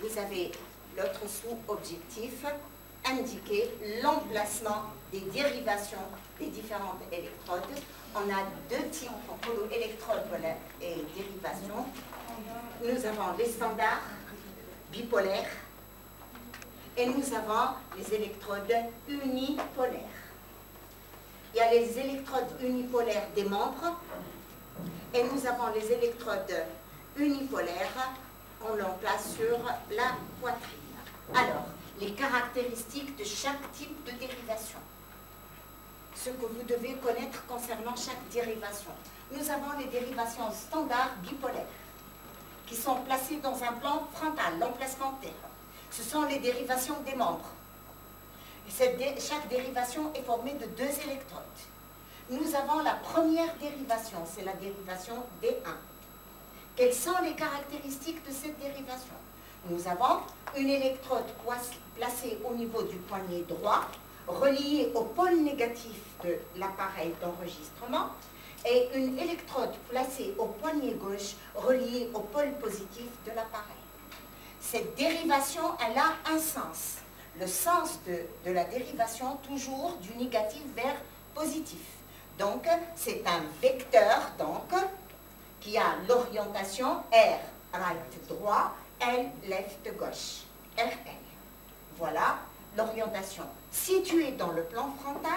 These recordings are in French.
vous avez l'autre sous-objectif, indiquer l'emplacement des dérivations des différentes électrodes. On a deux types de électrodes et dérivations. Nous avons les standards bipolaires et nous avons les électrodes unipolaires. Il y a les électrodes unipolaires des membres et nous avons les électrodes unipolaires qu'on l'emplace sur la poitrine. Alors, les caractéristiques de chaque type de dérivation. Ce que vous devez connaître concernant chaque dérivation. Nous avons les dérivations standards bipolaires qui sont placées dans un plan frontal, l'emplacement T. Ce sont les dérivations des membres. Chaque dérivation est formée de deux électrodes. Nous avons la première dérivation, c'est la dérivation D1. Quelles sont les caractéristiques de cette dérivation? Nous avons une électrode placée au niveau du poignet droit, reliée au pôle négatif de l'appareil d'enregistrement, et une électrode placée au poignet gauche, reliée au pôle positif de l'appareil. Cette dérivation, elle a un sens. Le sens de la dérivation, toujours du négatif vers positif. Donc, c'est un vecteur, donc, qui a l'orientation R, right, droit, L, left, gauche, RL. Voilà l'orientation. Située dans le plan frontal,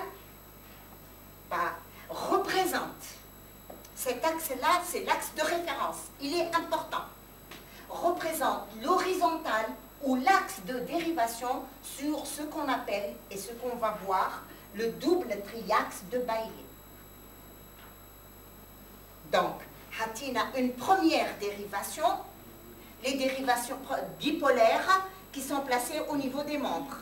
représente cet axe-là, c'est l'axe de référence. Il est important. Représente l'horizontale ou l'axe de dérivation sur ce qu'on appelle, et ce qu'on va voir, le double triaxe de Bailey. Donc, Hatina, une première dérivation, les dérivations bipolaires qui sont placées au niveau des membres.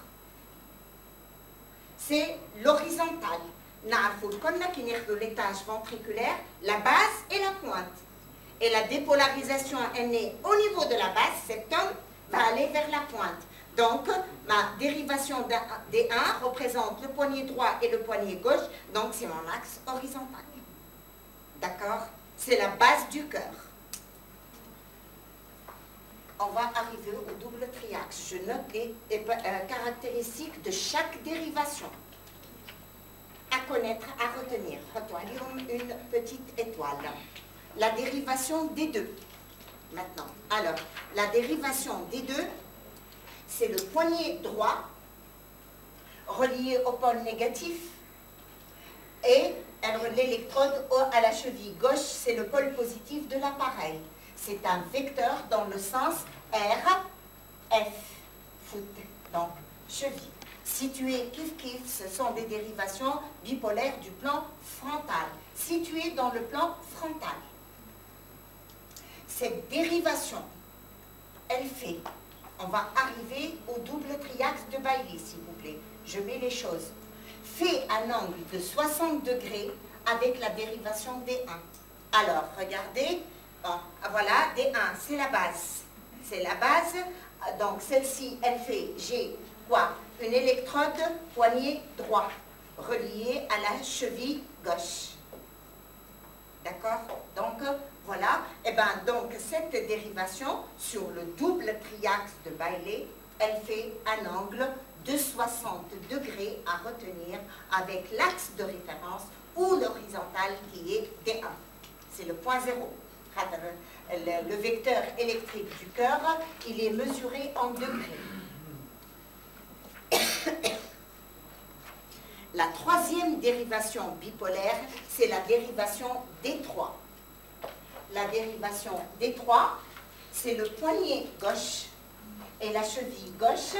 C'est l'horizontale. L'étage ventriculaire, la base et la pointe. Et la dépolarisation est née au niveau de la base, septum va aller vers la pointe. Donc, ma dérivation D1 représente le poignet droit et le poignet gauche, donc c'est mon axe horizontal. D'accord? C'est la base du cœur. On va arriver au double triaxe. Je note les caractéristiques de chaque dérivation. À connaître, à retenir. Une petite étoile. La dérivation D2. Maintenant, alors, la dérivation D2, c'est le poignet droit relié au pôle négatif et l'électrode à la cheville gauche, c'est le pôle positif de l'appareil. C'est un vecteur dans le sens R, F, foot, donc cheville. Situées kiff-kiff, ce sont des dérivations bipolaires du plan frontal, situées dans le plan frontal. Cette dérivation, elle fait, on va arriver au double triaxe de Bailey, s'il vous plaît. Je mets les choses. Fait un angle de 60 degrés avec la dérivation D1. Alors, regardez, bon, voilà, D1, c'est la base. C'est la base, donc celle-ci, elle fait, j'ai quoi? Une électrode poignet droit, reliée à la cheville gauche. D'accord? Donc, voilà. Et bien, donc, cette dérivation sur le double triaxe de Bailey, elle fait un angle de 60 degrés à retenir avec l'axe de référence ou l'horizontale qui est D1. C'est le point zéro. Le vecteur électrique du cœur, il est mesuré en degrés. La troisième dérivation bipolaire, c'est la dérivation D3. La dérivation D3, c'est le poignet gauche et la cheville gauche,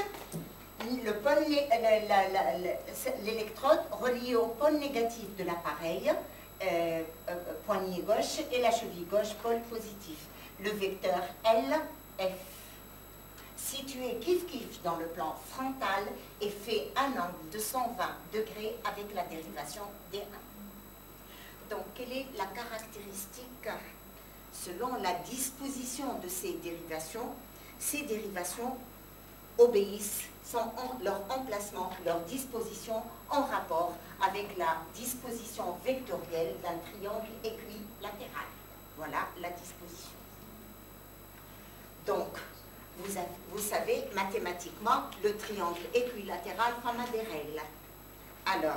l'électrode reliée au pôle négatif de l'appareil, poignet gauche, et la cheville gauche, pôle positif. Le vecteur L, F. Situé kiff-kiff dans le plan frontal et fait un angle de 120 degrés avec la dérivation D1. Donc, quelle est la caractéristique selon la disposition de ces dérivations obéissent, leur emplacement, leur disposition en rapport avec la disposition vectorielle d'un triangle équilatéral. Voilà la disposition. Donc, vous savez, mathématiquement, le triangle équilatéral forme des règles. Alors,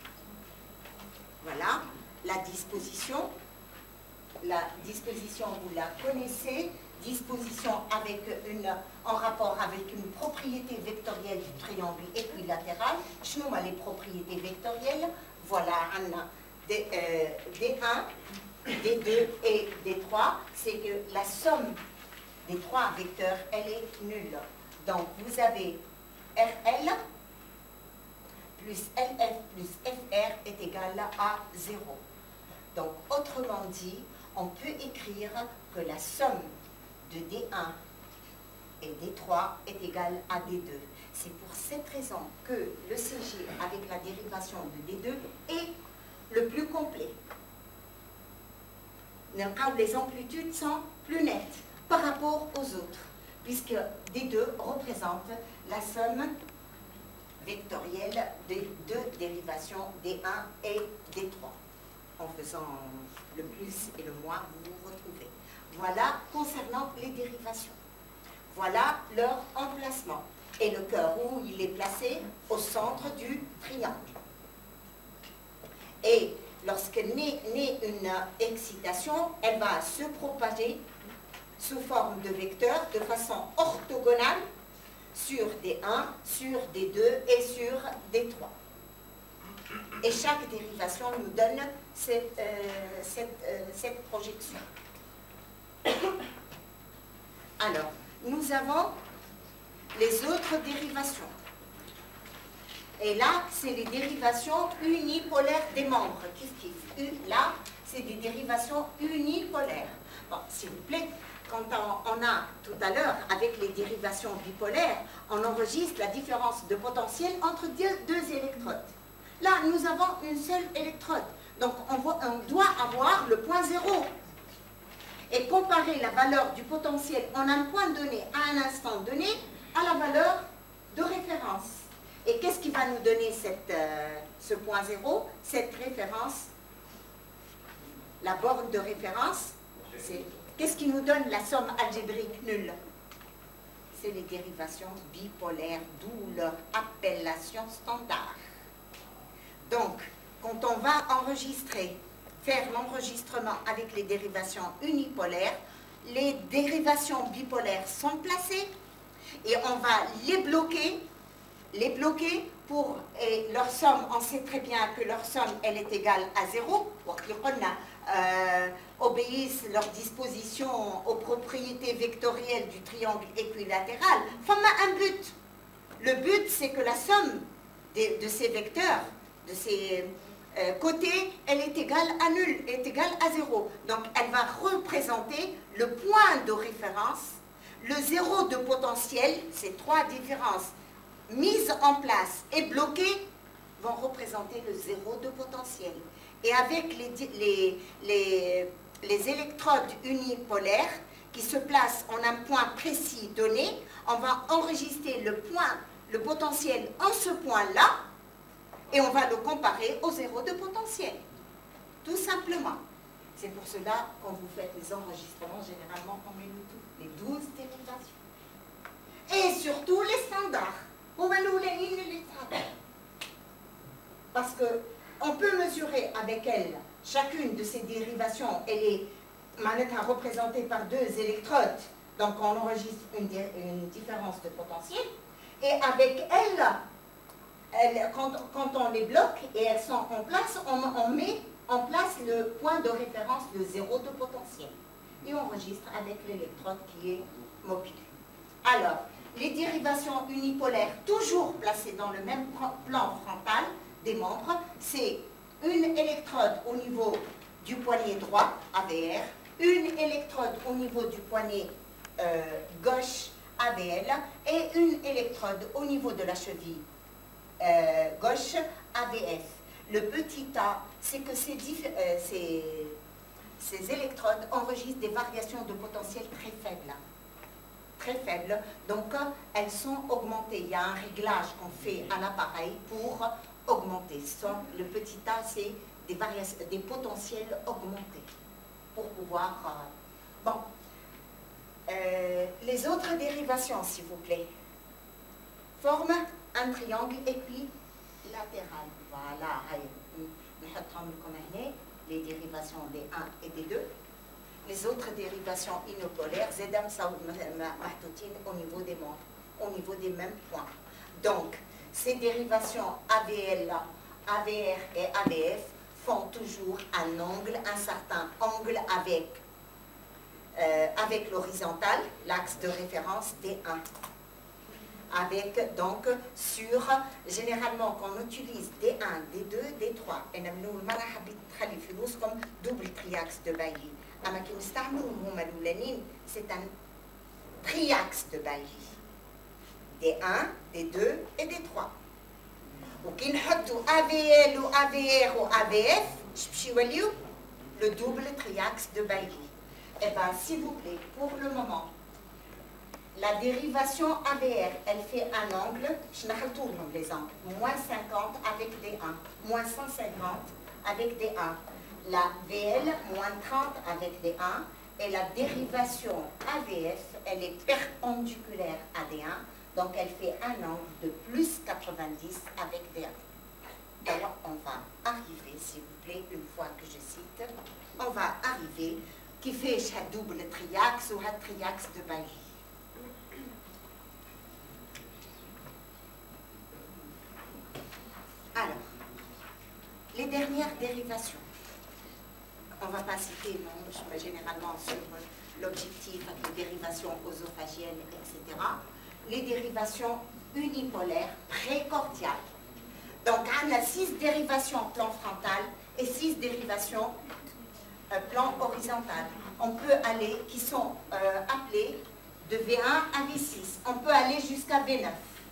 voilà, la disposition. La disposition, vous la connaissez. Disposition en rapport avec une propriété vectorielle du triangle équilatéral. Je nous les propriétés vectorielles. Voilà, D1, D2 et D3. C'est que la somme des trois vecteurs, elle est nulle. Donc, vous avez RL plus LF plus FR est égal à 0. Donc, autrement dit, on peut écrire que la somme de D1 et D3 est égale à D2. C'est pour cette raison que le CG avec la dérivation de D2 est le plus complet. Les amplitudes sont plus nettes par rapport aux autres, puisque D2 représente la somme vectorielle des deux dérivations D1 et D3. En faisant le plus et le moins, vous vous retrouvez. Voilà concernant les dérivations. Voilà leur emplacement. Et le cœur où il est placé au centre du triangle. Et lorsque naît une excitation, elle va se propager sous forme de vecteur de façon orthogonale sur D1, sur D2 et sur D3. Et chaque dérivation nous donne cette projection. Alors, nous avons les autres dérivations. Et là, c'est les dérivations unipolaires des membres. Là, c'est des dérivations unipolaires. Bon, s'il vous plaît, quand on a tout à l'heure, avec les dérivations bipolaires, on enregistre la différence de potentiel entre deux électrodes. Là, nous avons une seule électrode. Donc, on doit avoir le point zéro. Et comparer la valeur du potentiel en un point donné à un instant donné à la valeur de référence. Et qu'est-ce qui va nous donner ce point zéro? Cette référence, la borne de référence, qu'est-ce qui nous donne la somme algébrique nulle? C'est les dérivations bipolaires, d'où leur appellation standard. Donc, quand on va faire l'enregistrement avec les dérivations unipolaires, les dérivations bipolaires sont placées et on va les bloquer et leur somme, on sait très bien que leur somme, elle est égale à 0, obéissent leur disposition aux propriétés vectorielles du triangle équilatéral. Enfin, un but. Le but, c'est que la somme de ces vecteurs, de ces côtés, elle est égale à nul, est égale à 0. Donc, elle va représenter le point de référence, le zéro de potentiel, ces trois différences mises en place et bloquées vont représenter le zéro de potentiel. Et avec les électrodes unipolaires qui se placent en un point précis donné, on va enregistrer le potentiel en ce point-là, et on va le comparer au zéro de potentiel. Tout simplement. C'est pour cela, quand vous faites les enregistrements, généralement, on met les 12 dérivations. Et surtout les standards. On va nous les standards. Parce qu'on peut mesurer avec elle, chacune de ces dérivations, elle est représentée par deux électrodes. Donc on enregistre une différence de potentiel. Et avec elle, quand on les bloque et elles sont en place, on met en place le point de référence, le zéro de potentiel. Et on enregistre avec l'électrode qui est mobile. Alors, les dérivations unipolaires, toujours placées dans le même plan frontal des membres, c'est une électrode au niveau du poignet droit, AVR, une électrode au niveau du poignet gauche, AVL, et une électrode au niveau de la cheville gauche, AVF. Le petit a, c'est que ces électrodes enregistrent des variations de potentiel très faibles. Très faibles. Donc, elles sont augmentées. Il y a un réglage qu'on fait à l'appareil pour augmenter. Le petit a, c'est des potentiels augmentés. Pour pouvoir... bon. Les autres dérivations, s'il vous plaît, forment un triangle équilatéral. Voilà, les dérivations des 1 et des 2. Les autres dérivations inopolaires, au niveau des mondes, au niveau des mêmes points. Donc, ces dérivations AVL, AVR et AVF font toujours un angle, un certain angle avec l'horizontale, l'axe de référence D1. Avec donc sur, généralement quand on utilise D1, D2, D3, et nous comme double triaxe de Bailly. C'est un triaxe de Bailly. D1, D2 et D3. Ou qui nous AVL ou AVR ou AVF, le double triaxe de Bailly. Eh bien, s'il vous plaît, pour le moment, la dérivation AVR, elle fait un angle, je tourne les angles, moins 50 avec des 1, moins 150 avec des 1. La VL, moins 30 avec des 1. Et la dérivation AVF, elle est perpendiculaire à des 1. Donc, elle fait un angle de plus 90 avec des 1. Alors, on va arriver, s'il vous plaît, une fois que je cite, on va arriver qui fait un double triaxe ou un triaxe de Bailly. Alors, les dernières dérivations. On ne va pas citer, non, généralement sur l'objectif avec les dérivations osophagiennes, etc. Les dérivations unipolaires précordiales. Donc, on a 6 dérivations plan frontal et 6 dérivations plan horizontal. On peut aller, qui sont appelées de V1 à V6. On peut aller jusqu'à V9.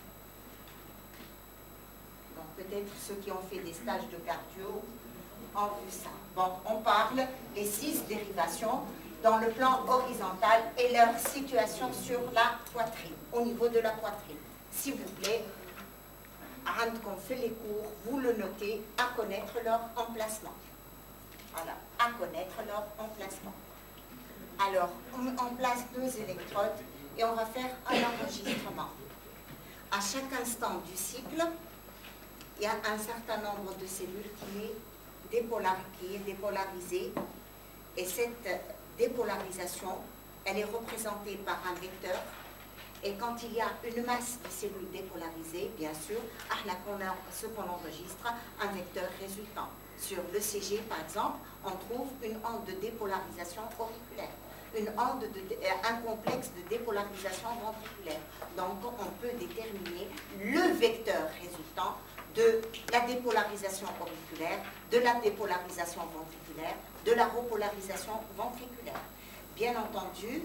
Donc peut-être ceux qui ont fait des stages de cardio ont vu ça. Bon, on parle des 6 dérivations dans le plan horizontal et leur situation sur la poitrine, au niveau de la poitrine. S'il vous plaît, quand on fait les cours, vous le notez, à connaître leur emplacement. Voilà, à connaître leur emplacement. Alors, on place 2 électrodes et on va faire un enregistrement. À chaque instant du cycle, il y a un certain nombre de cellules qui est dépolarisée. Et cette dépolarisation, elle est représentée par un vecteur. Et quand il y a une masse de cellules dépolarisées, bien sûr, ce qu'on enregistre, un vecteur résultant. Sur le CG, par exemple, on trouve une onde de dépolarisation auriculaire, un complexe de dépolarisation ventriculaire. Donc, on peut déterminer le vecteur résultant de la dépolarisation auriculaire, de la dépolarisation ventriculaire, de la repolarisation ventriculaire. Bien entendu,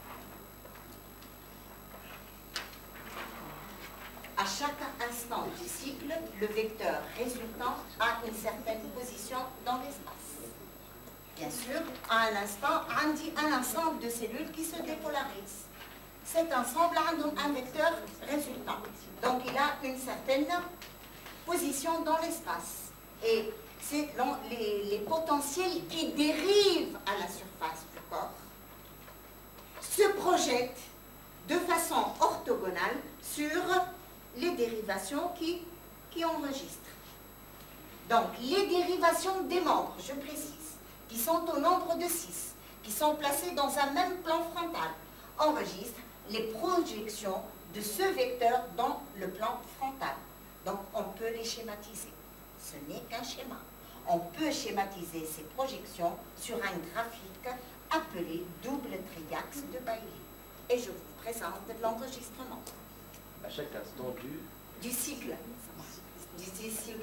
à chaque instant du cycle, le vecteur résultant a une certaine position dans l'espace. Bien sûr, à un instant, on dit un ensemble de cellules qui se dépolarisent. Cet ensemble a donc un vecteur résultant. Donc, il a une certaine position dans l'espace. Et c'est les potentiels qui dérivent à la surface du corps se projettent de façon orthogonale sur les dérivations qui enregistrent. Donc, les dérivations des membres, je précise, qui sont au nombre de 6, qui sont placés dans un même plan frontal, enregistrent les projections de ce vecteur dans le plan frontal. Donc, on peut les schématiser. Ce n'est qu'un schéma. On peut schématiser ces projections sur un graphique appelé double triaxe de Bailly. Et je vous présente l'enregistrement. À chaque instant du cycle. Du cycle.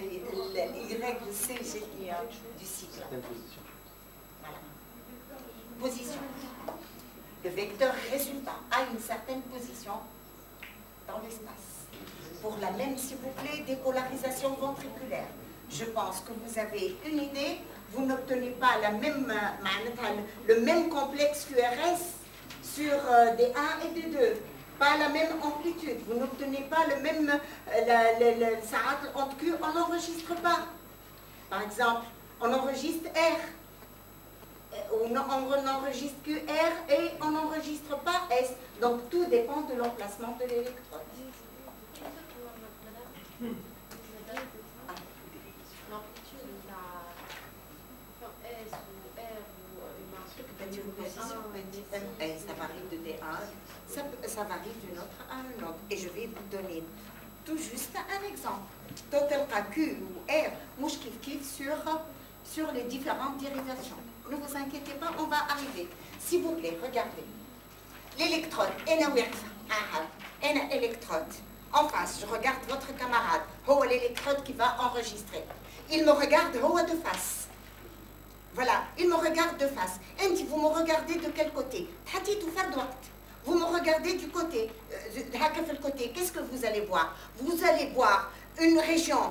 YCG du cycle. Certaines positions. Voilà. Position. Le vecteur résultant a une certaine position dans l'espace. Pour la même, s'il vous plaît, dépolarisation ventriculaire. Je pense que vous avez une idée. Vous n'obtenez pas le même complexe QRS sur des 1 et des 2. Pas la même amplitude. Vous n'obtenez pas le même... entre Q, on n'enregistre pas. Par exemple, on enregistre R. on enregistre QR et on n'enregistre pas S. Donc tout dépend de l'emplacement de l'électrode. Ça varie de D1, ça varie d'une autre à une autre. Et je vais vous donner tout juste un exemple. Total Q ou R, mouche kif sur les différentes dérivations. Ne vous inquiétez pas, on va arriver. S'il vous plaît, regardez. L'électrode, électrode. En face, je regarde votre camarade. Oh, l'électrode qui va enregistrer. Il me regarde de face. Voilà, il me regarde de face. Et vous me regardez de quel côté? Vous me regardez du côté. Qu'est-ce que vous allez voir? Vous allez voir une région,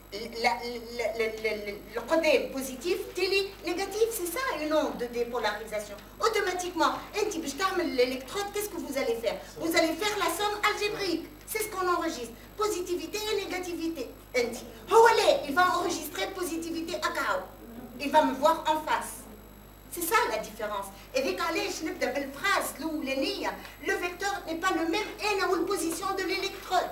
le côté positif, télé négatif, c'est ça une onde de dépolarisation. Automatiquement, l'électrode, qu'est-ce que vous allez faire? Vous allez faire la somme algébrique. C'est ce qu'on enregistre. Positivité et négativité. Il va enregistrer positivité à Gao. Il va me voir en face. C'est ça la différence. Et avec la phrase, le vecteur n'est pas le même et n'a une position de l'électrode.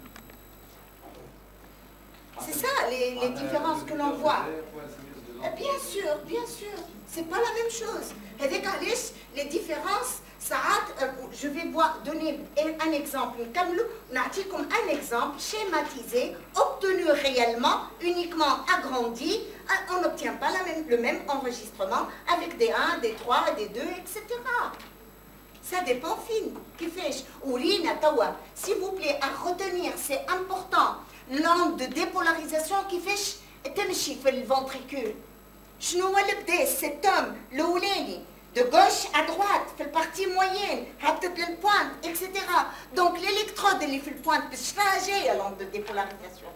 C'est ça les différences que l'on voit. Bien sûr, c'est pas la même chose. Avec les différences, je vais donner un exemple. Un exemple schématisé, obtenu réellement, uniquement agrandi. On n'obtient pas le même enregistrement avec des 1, des 3, des 2, etc. Ça dépend fin. S'il vous plaît, à retenir, c'est important. L'onde de dépolarisation qui fait le ventricule. Cet homme, le ouleni, de gauche à droite, fait le partie moyenne, le pointe, etc. Donc l'électrode, elle fait le pointe, peut changer à l'onde de dépolarisation.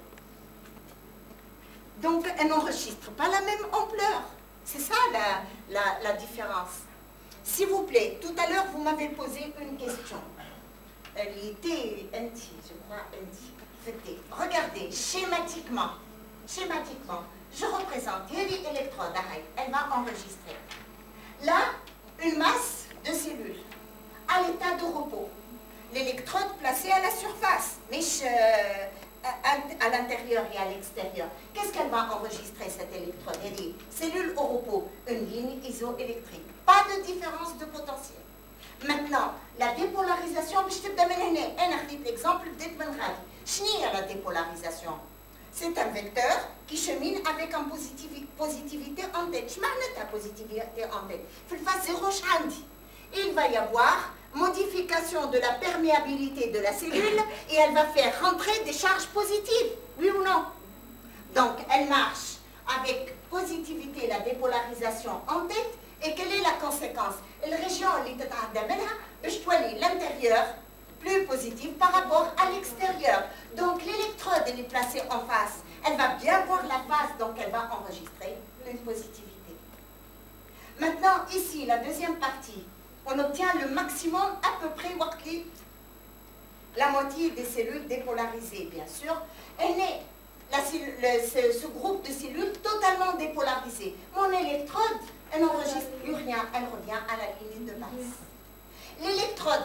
Donc elle n'enregistre pas la même ampleur. C'est ça la différence. S'il vous plaît, tout à l'heure, vous m'avez posé une question. Elle était je crois, regardez, schématiquement, je représente l'électrode, elle va enregistrer. Là, une masse de cellules à l'état de repos. L'électrode placée à la surface, mais à l'intérieur et à l'extérieur. Qu'est-ce qu'elle va enregistrer, cette électrode? Elle dit, cellule au repos, une ligne isoélectrique. Pas de différence de potentiel. Maintenant, la dépolarisation, je te donne l'exemple de la dépolarisation. C'est un vecteur qui chemine avec une positivité en tête. Je m'arrête à positivité en tête. Il fait 0 chandi. Il va y avoir modification de la perméabilité de la cellule et elle va faire rentrer des charges positives. Oui ou non? Donc, elle marche avec positivité, la dépolarisation en tête. Et quelle est la conséquence? La région, l'intérieur, plus positive par rapport à l'extérieur. Donc l'électrode, elle est placée en face. Elle va bien voir la face, donc elle va enregistrer une positivité. Maintenant, ici, la deuxième partie, on obtient le maximum à peu près, la moitié des cellules dépolarisées, bien sûr. Elle est ce groupe de cellules totalement dépolarisé. Mon électrode, elle n'enregistre plus rien, elle revient à la limite de base. L'électrode,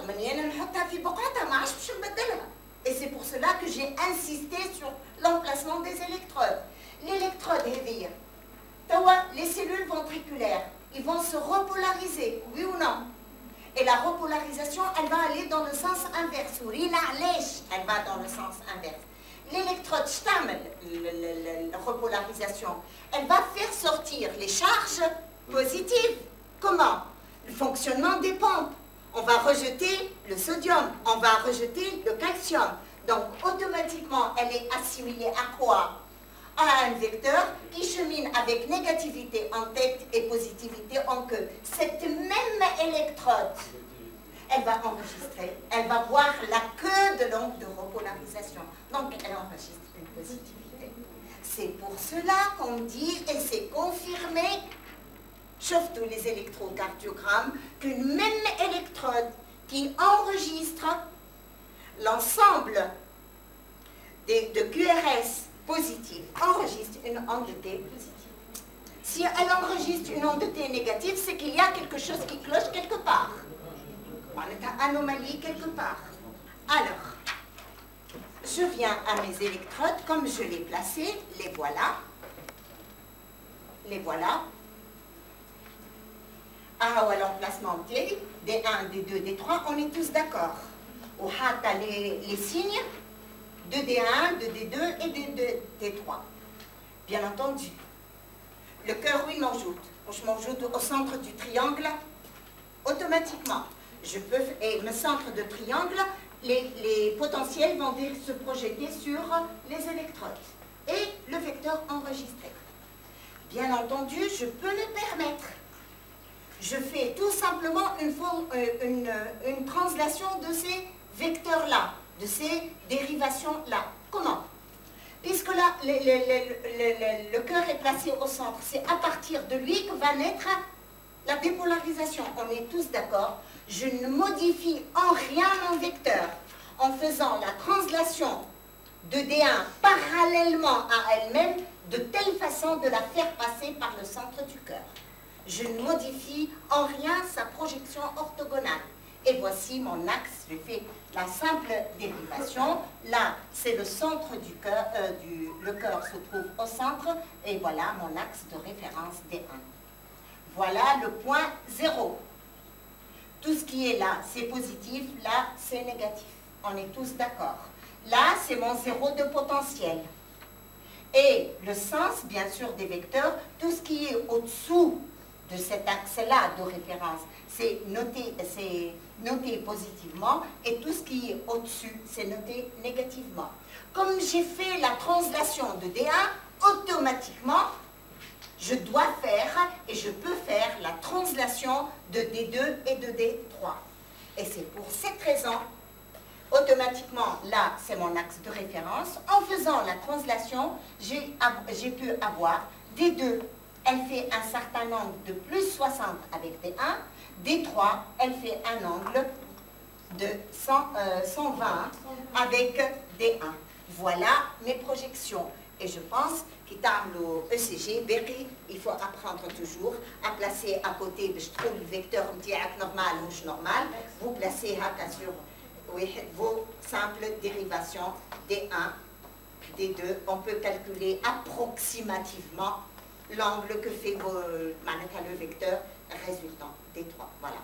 et c'est pour cela que j'ai insisté sur l'emplacement des électrodes. L'électrode, les cellules ventriculaires, ils vont se repolariser, oui ou non? Et la repolarisation, elle va aller dans le sens inverse. Elle va dans le sens inverse. L'électrode, la repolarisation, elle va faire sortir les charges positives. Comment? Le fonctionnement des pompes. On va rejeter le sodium, on va rejeter le calcium. Donc, automatiquement, elle est assimilée à quoi? À un vecteur qui chemine avec négativité en tête et positivité en queue. Cette même électrode, elle va enregistrer, elle va voir la queue de l'onde de repolarisation. Donc, elle enregistre une positivité. C'est pour cela qu'on dit, et c'est confirmé, sauf tous les électrocardiogrammes, qu'une même électrode qui enregistre l'ensemble de QRS positifs enregistre une onde T positive. Si elle enregistre une onde T négative, c'est qu'il y a quelque chose qui cloche quelque part. On est à anomalie quelque part. Alors, je viens à mes électrodes, comme je les placés, les voilà. Les voilà. Ah, à l'emplacement T, D1, D2, D3, on est tous d'accord. Au hat, les signes de D1, de D2 et de D3. Bien entendu. Le cœur, oui, m'ajoute. Je m'ajoute au centre du triangle automatiquement. Je peux, et le centre de triangle, les potentiels vont se projeter sur les électrodes. Et le vecteur enregistré. Bien entendu, je peux le permettre. Je fais tout simplement une translation de ces vecteurs-là, de ces dérivations-là. Comment? Puisque là, le cœur est placé au centre, c'est à partir de lui que va naître la dépolarisation. On est tous d'accord. Je ne modifie en rien mon vecteur en faisant la translation de D1 parallèlement à elle-même de telle façon de la faire passer par le centre du cœur. Je ne modifie en rien sa projection orthogonale. Et voici mon axe, je fais la simple dérivation. Là, c'est le centre du cœur, le cœur se trouve au centre, et voilà mon axe de référence D1. Voilà le point 0. Tout ce qui est là, c'est positif, là, c'est négatif. On est tous d'accord. Là, c'est mon zéro de potentiel. Et le sens, bien sûr, des vecteurs, tout ce qui est au-dessous de cet axe-là de référence, c'est noté positivement, et tout ce qui est au-dessus, c'est noté négativement. Comme j'ai fait la translation de D1, automatiquement, je dois faire, et je peux faire la translation de D2 et de D3. Et c'est pour cette raison, automatiquement, là, c'est mon axe de référence. En faisant la translation, j'ai pu avoir D2, elle fait un certain angle de plus 60 avec D1. D3, elle fait un angle de 120 avec D1. Voilà mes projections. Et je pense qu'il le ECG, il faut apprendre toujours à placer à côté, je trouve le vecteur normal ou normal, vous placez sur vos simples dérivations D1, D2. On peut calculer approximativement l'angle que fait le vecteur résultant D3. Voilà.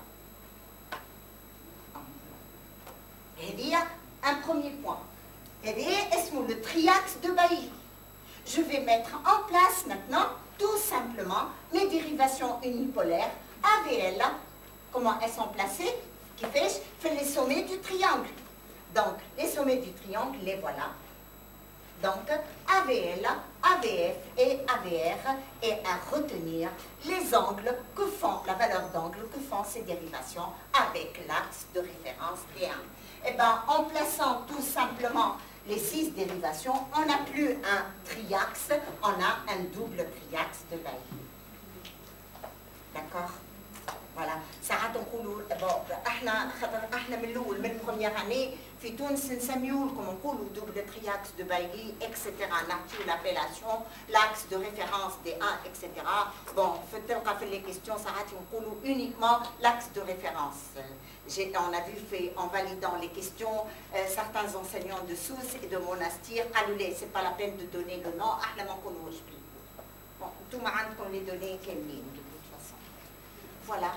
Il y a un premier point. Est-ce le triaxe de Bailly? Je vais mettre en place maintenant, tout simplement, mes dérivations unipolaires AVL. Comment elles sont placées? Qui fait les sommets du triangle. Donc, les sommets du triangle, les voilà. Donc, AVL, AVF et AVR, et à retenir les angles que font, la valeur d'angle que font ces dérivations avec l'axe de référence D1. Eh bien, en plaçant tout simplement les 6 dérivations, on n'a plus un triaxe, on a un double triaxe de Bailly. D'accord? Voilà. ساعات نقولوا احنا من الاول من بروميير اني في تونس نسميو لكم نقولوا دوبل ترياكس دو بايلي اكسيتيرا نعطيو لابيلاسيون لاكس دو ريفيرونس دي 1 اكسيتيرا بون تلقى في لي كيستيون ساعات نقولوا uniquement l'axe de référence. On a vu fait en validant les questions certains enseignants de Sousse et de Monastir قالوا c'est pas la peine de donner le nom احنا ما نقولوش بيه. Bon, tout عندكم les données كاملين. Voilà.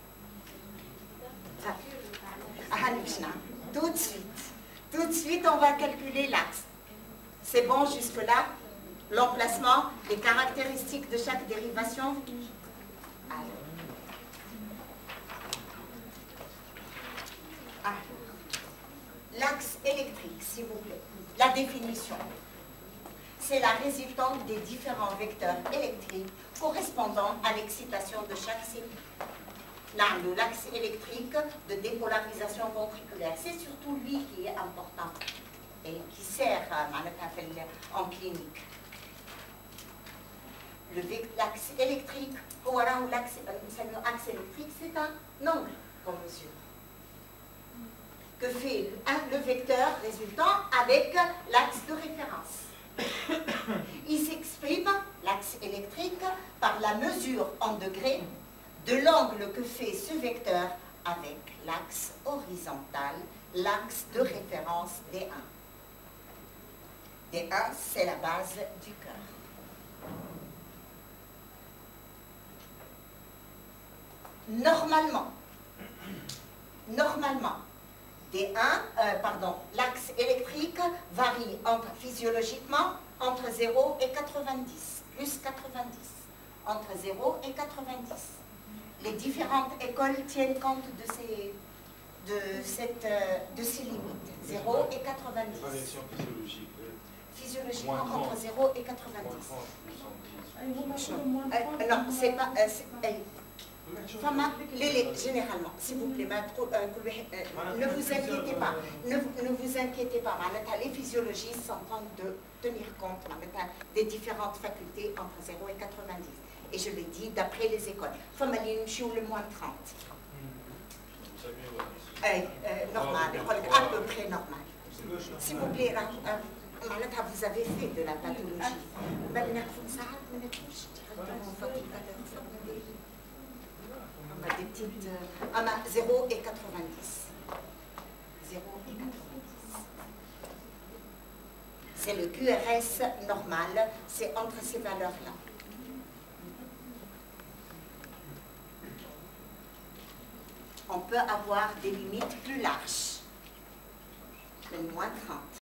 Tout de suite, on va calculer l'axe. C'est bon jusque-là? L'emplacement, les caractéristiques de chaque dérivation. L'axe électrique, s'il vous plaît. La définition. C'est la résultante des différents vecteurs électriques correspondant à l'excitation de chaque cycle. L'axe électrique de dépolarisation ventriculaire, c'est surtout lui qui est important et qui sert en clinique. L'axe électrique, l'axe électrique, c'est un angle qu'on mesure. Que fait le vecteur résultant avec l'axe de référence. Il s'exprime, l'axe électrique, par la mesure en degrés de l'angle que fait ce vecteur avec l'axe horizontal, l'axe de référence D1. D1, c'est la base du cœur. Normalement, l'axe électrique varie physiologiquement entre 0 et 90, plus 90, entre 0 et 90. Les différentes écoles tiennent compte de ces limites, 0 et 90. Variation physiologique. Physiologiquement, entre 0 et 90. Non, c'est pas... généralement, s'il vous plaît, ne vous inquiétez pas. Ne vous inquiétez pas. Les physiologistes sont en train de tenir compte des différentes facultés entre 0 et 90. Et je l'ai dit, d'après les écoles. Le moins 30. Normal, à peu près normal. S'il vous plaît, vous avez fait de la pathologie. On a des petites... 0 et 90. 0 et 90. C'est le QRS normal, c'est entre ces valeurs-là. On peut avoir des limites plus larges, le moins 30.